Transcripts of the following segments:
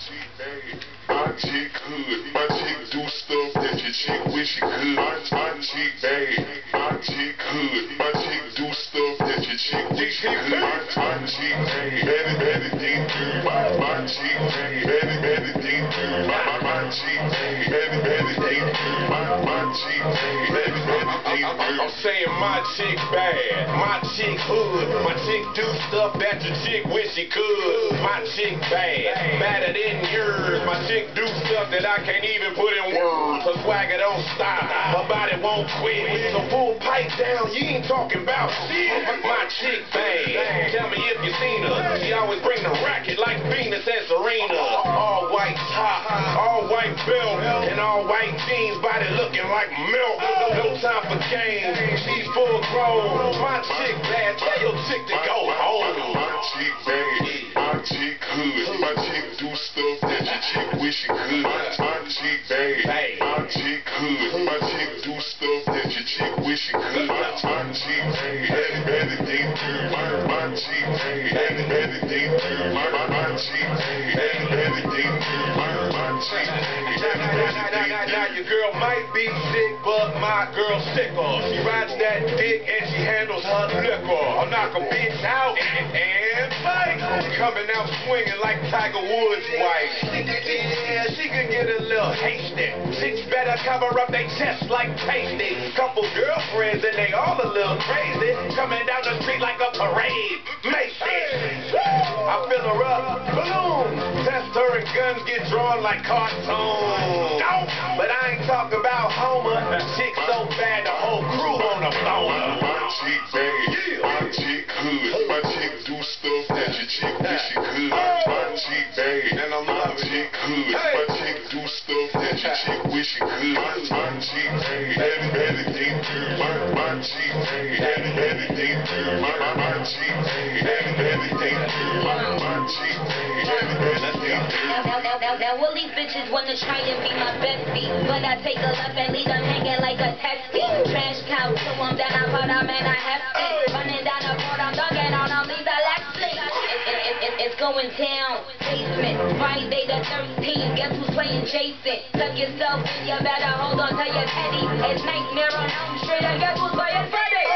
My chick hood, my chick do stuff that your chick wish she could. My chick bad, my chick hood, my chick do stuff that your chick wish she could. My chick bad, bad, deep. My chick bad, bad, deep. My chick bad, bad, deep. My chick bad, bad, deep. I'm saying my chick bad, my chick hood, my chick do stuff that your chick wish she could. My chick bad, badder than yours. My chick do stuff that I can't even put in words. Her swagger don't stop, her body won't quit. So pull pipe down, you ain't talking about shit. My chick bad, tell me if you seen her. She always bring the racket like Venus and Serena. All white top, all white belt, and all white jeans, body looking like milk. No time for games, she's full grown. My chick bad, tell your chick to go home. My chick bad, my chick hood, my chick do stuff that your chick wish she could. My chick bad, my chick hood, my chick do stuff that your chick wish she could. My chick bad, bad, deep. My chick bad, bad, deep. My chick bad, bad, deep. My chick bad, bad, deep. Now your girl might be sick, but my girl's sicker. She rides that dick and she handles her liquor. I'll knock a bitch out and fight. Coming out swinging like Tiger Woods' wife. Yeah, she can get a little hasty. Chicks better cover up their chest like pasty. Couple girlfriends and they all a little crazy. Coming down the street like a parade. Macy. I fill her up, boom. Test her and guns get drawn like cartoons. But I ain't talking about Homer. Chick so bad the whole crew on the phone. My chick bad, my chick hood, my chick do stuff that your chick wish she could. My chick bad, And I'm my loving chick it. hood, my chick do stuff that your chick wish she could. My chick bad, bad, deep. My chick bad, bad, deep. My chick bad, bad, deep. My chick bad, bad, deep. Now all these bitches wanna try and be my bestie, but I take a left and leave them hanging like a taxi. Trash cow, to them, then I put them and I have it. Running down the board, I'm dunking on them, leave the Lexi. It's going down, basement, Friday the 13th, guess who's playing Jason? Tuck yourself in, you better hold on to your teddy. It's Nightmare on Elm Street, and guess who's playing Freddy?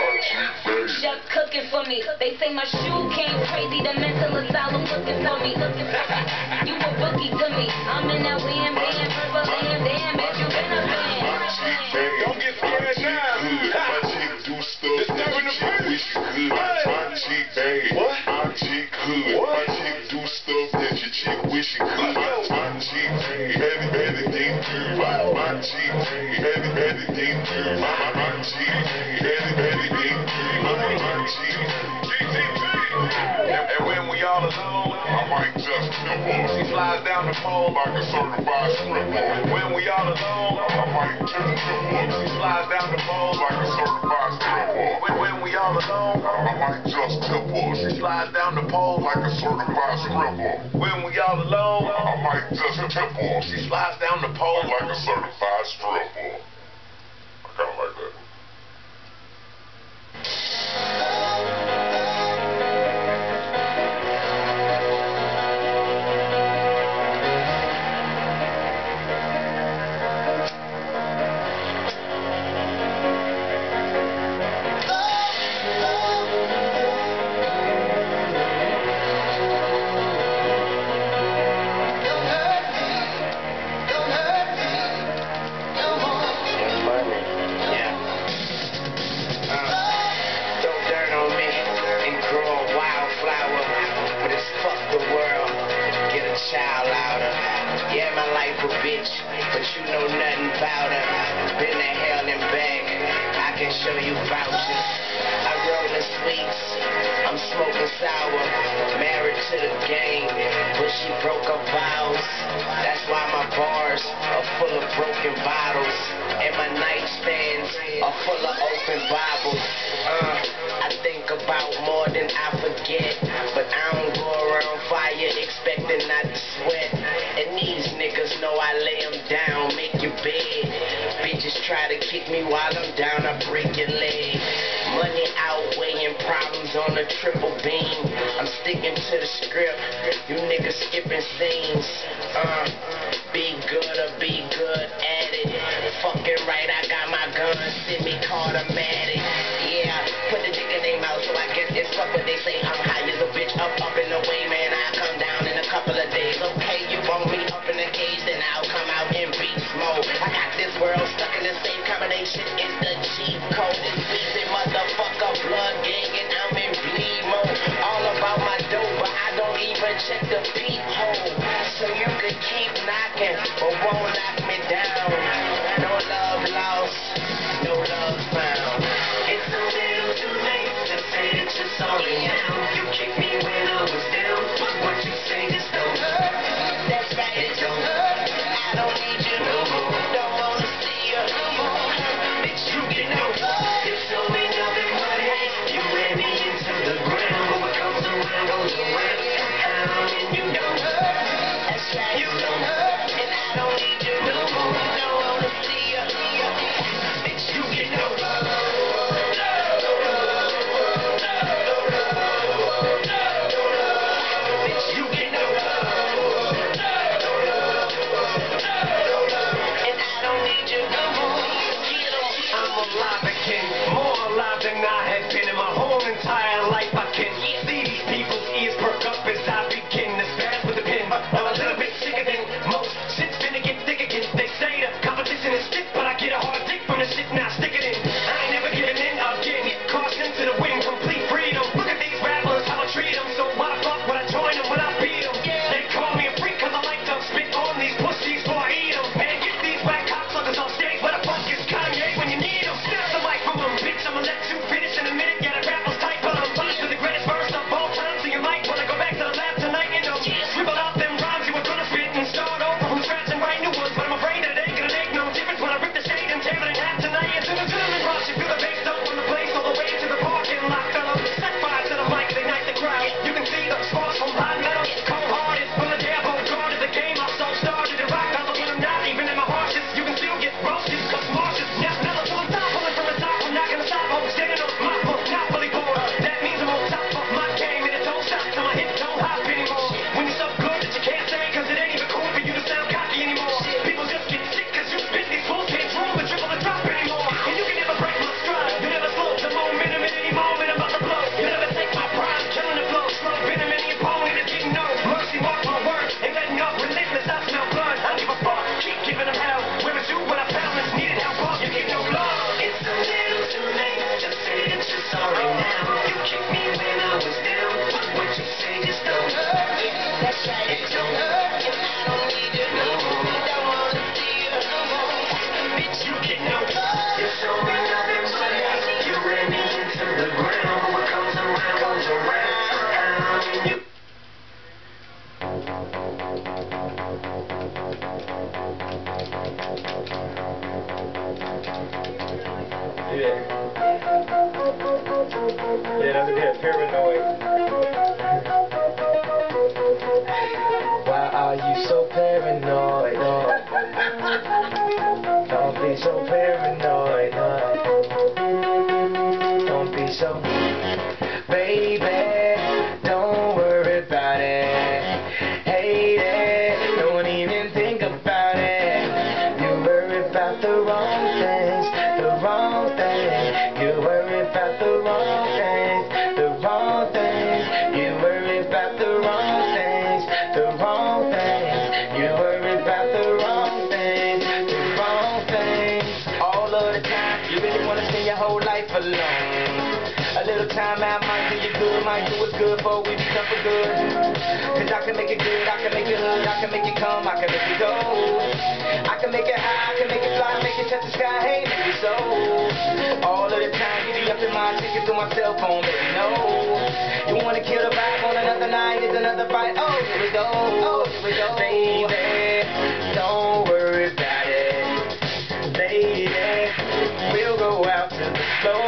Chef cooking for me, they say my shoe came crazy, the mental asylum looking for me. You a bookie to me, I'm in that wham bam, purple lamb, damn bitch, you been a fan. Don't get scared now. My chick do stuff that your chick wish she could. My chick bad, my chick hood, my chick do stuff that your chick wish she could. My chick bad, bad, deep. My chick bad, bad, deep. My chick bad, bad, deep. My chick. And when we all alone, I might just tip her. she slides down the pole Like a certified stripper. When we all alone, I might just tip her. she slides down the pole Like a certified stripper. When we all alone, I might just tip her. she slides down the pole Like a certified stripper. When we all alone, I might just tip her. she slides down the pole Like a certified stripper. I kinda like that. Child louder. Yeah, my life a bitch, but you know nothing about her. Been to hell and back, I can show you vouchers. I roll the sweets, I'm smoking sour. Married to the game, but she broke her vows. That's why my bars are full of broken bottles, and my nightstands are full of open Bibles. I think about more than I forget, but I don't go around fire expecting not to sweat. And these niggas know I lay them down, make your bed. Bitches try to kick me while I'm down, I break your leg. Money outweighing problems on a triple beam. I'm I'm sticking to the script. You niggas skipping scenes. Be good or be good at it. Fucking right, I got my gun. Send me automatic. Yeah, put the dick in their mouth, so I guess it's fuck what they say. I'm high as a bitch, up and away, man. I come down in a couple of days. Okay, you want me up in the cage, then I'll come out in beast mode. I got this world stuck in the same combination. It's the cheat code. It's beefing motherfucker, blood gang, and I'm in bleed mode. All about my dough, but I don't even check the peephole. So you can keep knocking, but won't knock me down. No love lost, no love found. It's a little too late to say that you're sorry now. You kicked me when I was down, but what you say just don't hurt. That's right, it don't hurt. I don't need you no more. Don't wanna see you no more. Bitch, you get no love. You show me nothing but hate. You ran me into the ground, but what comes around goes around. And you don't hurt. That's right, you don't hurt. And I don't need you no more. Don't wanna see you. Bitch, you get no love. More alive than I have been in my whole entire life. I can see these people's ears perk up as I begin to spaz with the pen. I'm a little bit sicker than most. Shit's finna get thick again. They say the competition is stiff, but I get a hard dick from the shit, now stick it in. I ain't never giving in again. Caution to the wind, complete freedom. Look at these rappers, how I treat them. So why the fuck would I join them when I beat them? They call me a freak cause I like to spit on these pussies before I eat them. Man, get these whack cocksuckers off stage. Where the fuck is Kanye when you need them? Snap the mic from them, bitch. I'ma let you finish in a minute. Yeah, the rappers tight, but I'm fine with the greatest verse of all time. So you might wanna go back to the lab tonight and scribble out them rhymes you were gonna spit and start over from scratch and write new ones. But I'm afraid that it ain't gonna make no difference when I rip the shade and tear it in half tonight. And to the gentleman rush, you feel the bass dump on the place all the way to the parking lot. Fellas, set fire to the mic, ignite the crowd. You can see the sparks from hot metal. Cold hearted, full of dare, both guarded. The game I so started to rock. I'm when I'm not even in my harshest. You can still get roasted, cause Marcia's never so I'm top pulling from the top. I'm not gonna stop, I'm standing on my monopoly board. That means I'm on top of my game and it don't stop till my hips don't hop anymore. When you're so good that you can't say, cause it ain't even cool for you to sound cocky anymore. People just get sick cause you spit these fools can't roll and dribble and drop anymore. And you can never break my stride. You never slow the momentum in any moment I'm about to blow. You never take my pride, killing the flow. Slow venom in the opponent is getting no mercy. Mark my words, ain't letting up, relentless, I smell blood. I don't give a fuck, keep giving them hell. Where was you when I found this needed help up? You get no love. It's a little too late to say that you're sorry now. You kicked me when I was down, but what you say just don't hurt. That's right, it don't hurt. And I don't need you no more. Don't wanna see you no more. Bitch, you get no love. You show me nothing but hate. You ran me into the ground. What comes around goes around. You Yeah, that's a bit paranoid. Why are you so paranoid? Don't be so paranoid. Don't be so. Baby, don't worry about it. Hate it, don't even think about it. You worry about the wrong things, the wrong things. You worry about the wrong things, the wrong things. You worry about the wrong things, the wrong things. You worry about the wrong things, the wrong things. All of the time, you really wanna spend your whole life alone. A little time out might do you good, might do it good before we become for good. Cause I can make it good, I can make it hood, I can make it come, I can make it go. I can make it high, I can make it fly, make it touch the sky, hey, maybe so. All of the time you be up in my ticket through my cell phone, baby, no. You wanna kill the vibe on another night, it's another fight, oh, here we go, oh, here we go. Baby, don't worry about it. Lady, we'll go out to the floor.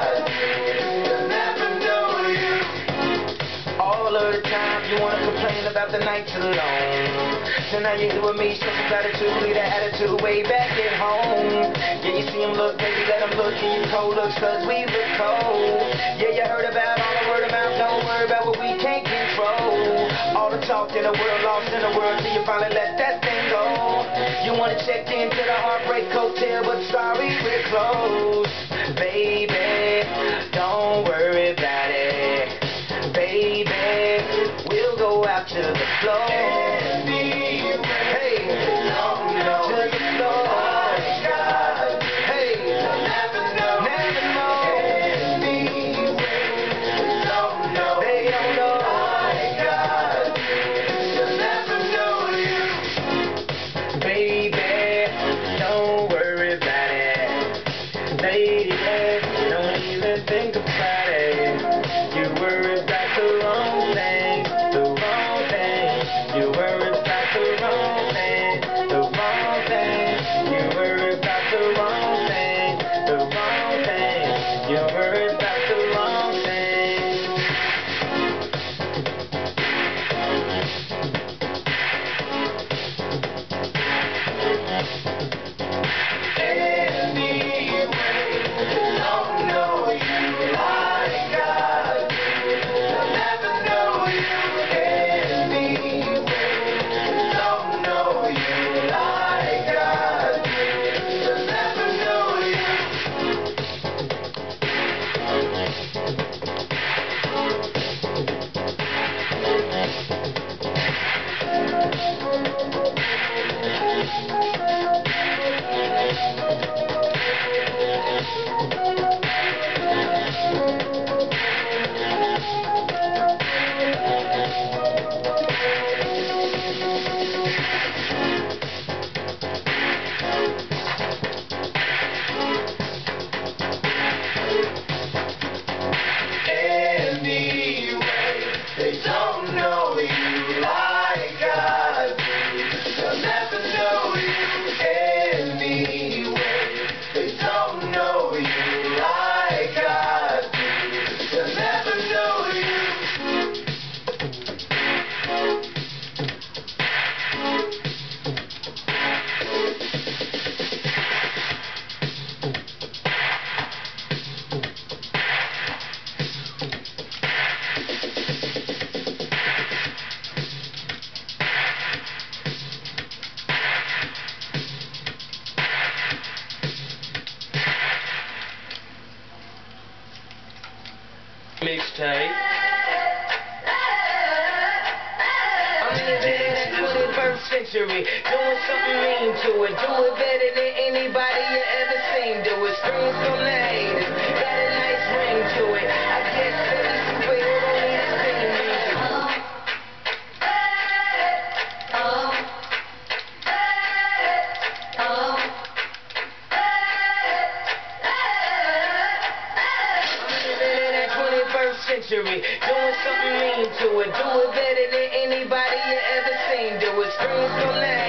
You wanna complain about nights alone. So now you're here with me, show some gratitude, leave that attitude way back at home. Yeah, you see him look, baby, let him look, and you cold looks, cause we look cold. Yeah, you heard about all the word of mouth, don't worry about what we can't control. All the talk in the world, lost in the world, till you finally let that thing go. You wanna check into the Heartbreak Hotel, but sorry, we're closed. Baby, don't worry about it. Baby, we'll go out to the floor. Hey, to the floor. Hey, never know. They don't know. Baby, don't worry about it. Lady, don't even think about it. You worry about the wrong thing, the wrong thing. You worry about the wrong thing, the wrong thing. You worry about the wrong thing, the wrong thing. You worry about the wrong thing. Mixtape. I'm living in that 21st century, doing something mean to it. Do it better than anybody you ever seen. Do it, scream from the haters. Got a nice ring to it. I guess every superhero needs theme music. Century, doing something mean to it. Do it better than anybody you ever seen. Do it, scream from the